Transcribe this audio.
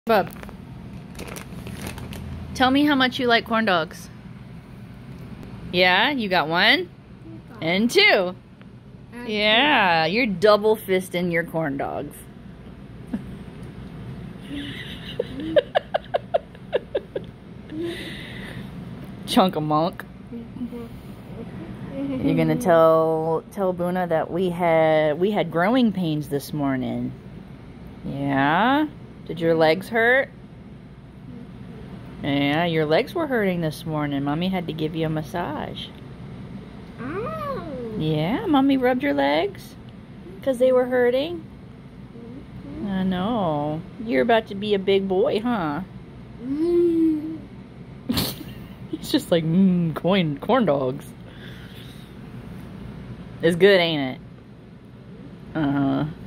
Bub, tell me how much you like corn dogs. Yeah, you got one and two. Yeah, you're double fisting your corn dogs. Chunk of monk. You're gonna tell Buna that we had growing pains this morning. Yeah? Did your legs hurt? Yeah, your legs were hurting this morning. Mommy had to give you a massage. Yeah, Mommy rubbed your legs because they were hurting. I know. You're about to be a big boy, huh? He's just like, corn dogs. It's good, ain't it? Uh-huh.